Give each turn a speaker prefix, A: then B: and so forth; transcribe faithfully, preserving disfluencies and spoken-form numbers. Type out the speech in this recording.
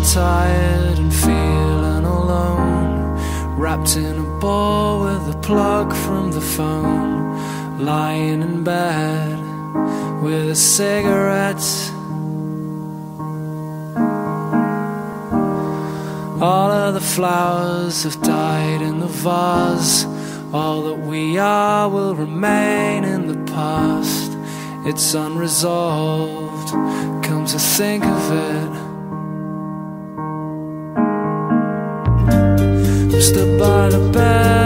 A: tired and feeling alone, wrapped in a ball with a plug from the phone, lying in bed with a cigarette. All of the flowers have died in the vase. All that we are will remain in the past. It's unresolved, come to think of it. I'm stood by the bed